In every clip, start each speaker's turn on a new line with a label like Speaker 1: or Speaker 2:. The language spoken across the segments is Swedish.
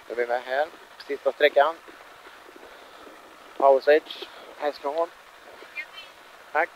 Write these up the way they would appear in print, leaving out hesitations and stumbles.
Speaker 1: Då är vi med här. Sista sträckan. Osage. Hästhål. Tack.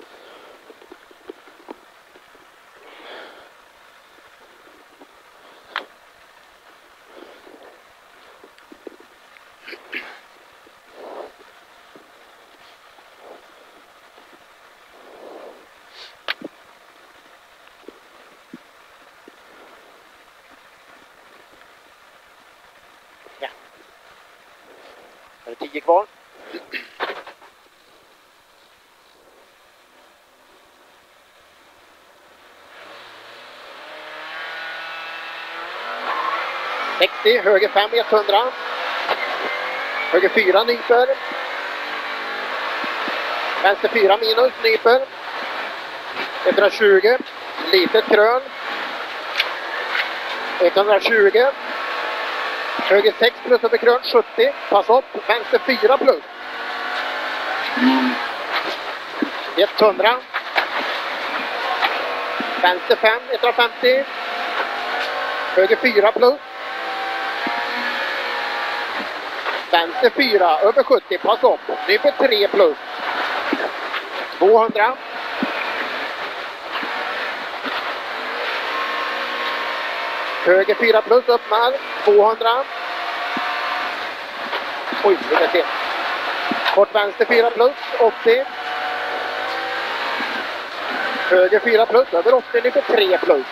Speaker 1: Ja. Det är 10 kvar. Höger 5, 100. Höger 4, nyper. Vänster 4 minus, nyper. 120. Litet krön. 120. Höger 6 plus över krön, 70. Pass upp. Vänster 4 plus. 100. Vänster 5, 150. Höger 4 plus. Vänster 4, över 70, pass upp. Nyper 3 plus. 200. Höger 4 plus, öppnar. 200. Oj, det är det. Kort vänster 4 plus, 80. Höger 4 plus, över 80, nyper 3 plus.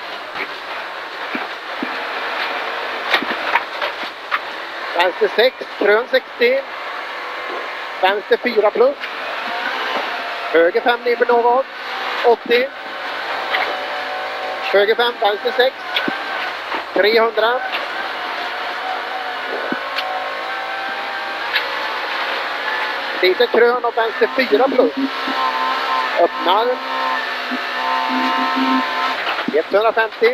Speaker 1: Vänster 6, krön 60. Vänster 4 plus. Höger 5, nyper något. 80. Höger 5, vänster 6. 300. Lite krön och vänster 4 plus. Öppnar. 150.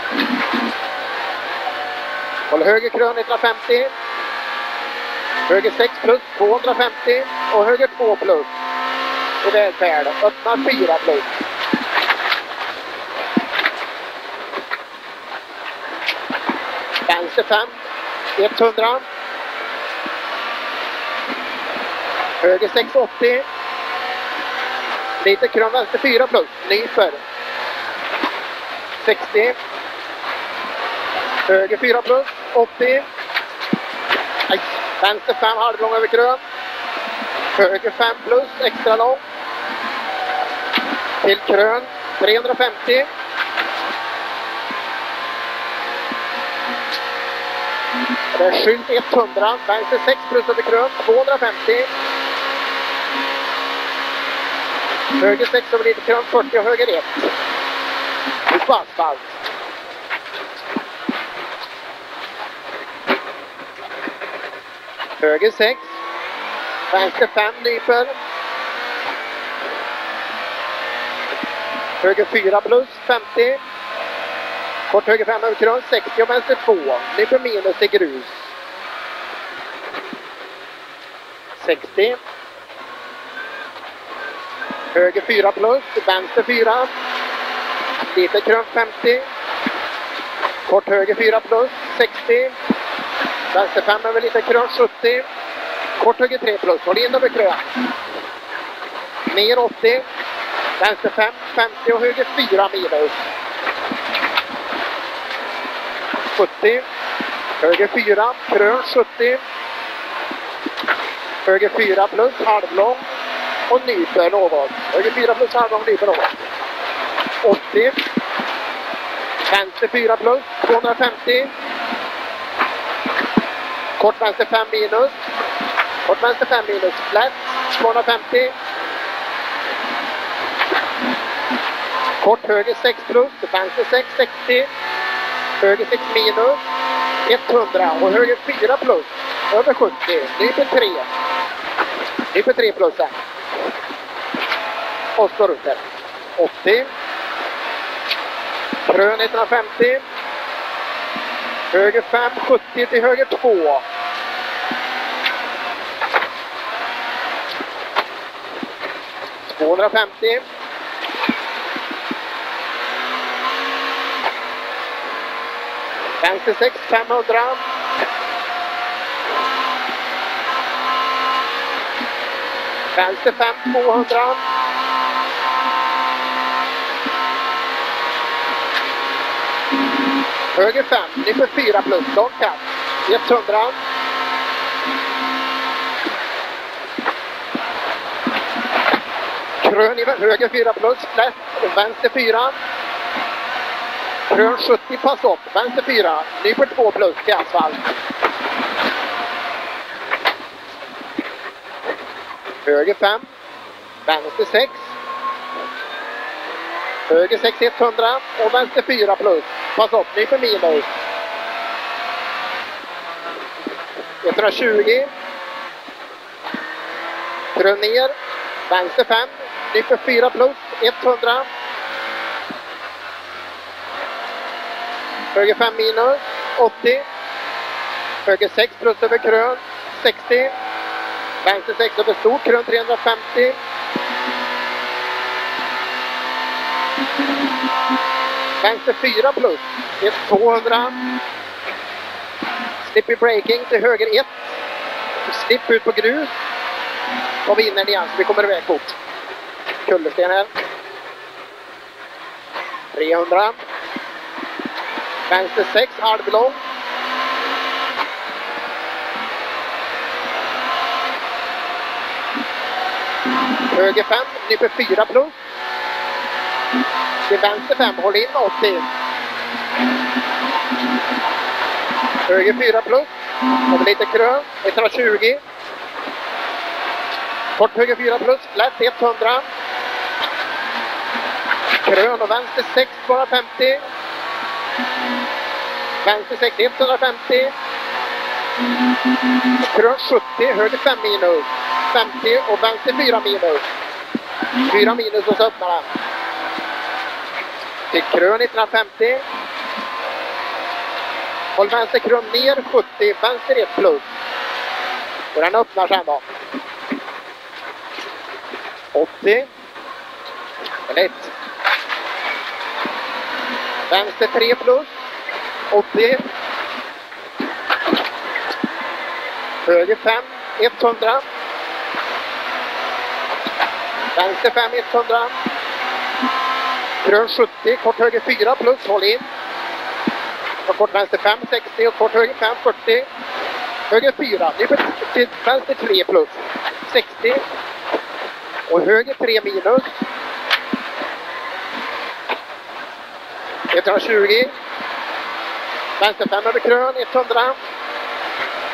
Speaker 1: Håller höger krön 150. Höger 6 plus 250 och höger 2 plus. Och det är färd. Öppnar 4 plus. Vänster 5. 100. Höger 680. Lite krön vänster 4 plus. Nyper. 60. Höger 4 plus. 80. Nej. Vänster 5 halvlång över krön. Höger 5 plus extra lång. Till krön 350. Det är skylt 100. Vänster 6 plus över krön 250. Höger 6 över lite krön 40 och höger 1. Ut på asfalt. Höger 6. Vänster 5 nyper. Höger 4 plus 50. Kort höger 5 över krön 60 och vänster 2. Nyper minus i grus. 60. Höger 4 plus. Vänster 4. Lite krön 50. Kort höger 4 plus 60. Vänster 5 över lite krön 70. Kort höger 3 plus. Håll in över krön. Ner 80. Vänster 5 50 och höger 4 minus. 70. Höger 4. Krön 70. Höger 4 plus halvlång. Och nyper något. Höger 4 plus halvlång nyper något. 80. Vänster 4 plus 250. Kort vänster 5 minus. Kort vänster 5 minus. Flat 250. Kort höger 6 plus. Vänster 6 60. Höger 6 minus. 100. Och höger 4 plus. Över 70. Nyper 3. Nyper 3 plus här. Och står ut där. 80. Krön 150. Höger 5, 70 till höger 2. $250. Vänster 6, 500. Vänster 5, 200. Höger 5, nyper 4 plus, lång kast, 100. Krön i höger 4 plus, lätt, vänster 4. Krön 70, pass upp, vänster 4, nyper 2 plus till asfalt. Höger 5, vänster 6. Höger 6, 100 och vänster 4 plus. Pass upp, nyper minus. 120. Krön ner, vänster 5, nyper 4 plus, 100. Höger 5 minus, 80. Höger 6 plus över krön, 60. Vänster 6 över stort, krön 350. Vänster 4 plus, 200. Slippy braking till höger 1. Slipp ut på grus. Och vi inner igen så vi kommer iväg fort. Kullersten här. 300. Vänster 6, halvlång. Höger 5, nyper 4 plus. Till vänster 5, håll in 80. Höger 4 plus. Kommer lite krön, 120. Kort höger 4 plus, lätt 100. Krön och vänster 6, 250. Vänster 6, 150. Krön 70, höger 5 minus. 50 och vänster 4 minus. 4 minus och så öppnar den. Till krön 150. Håll vänster krön ner 70, vänster 1 plus. Och den öppnar sen då. 80. Lätt. Vänster 3 plus. 80. Höger 5, 100. Vänster 5, 100. Grön 70, kort höger 4 plus, håll in. Och kort vänster 5, 60 och kort höger 5, 40. Höger 4, nyper till vänster 3 plus, 60. Och höger 3 minus. 120. Vänster 5 över krön, 100.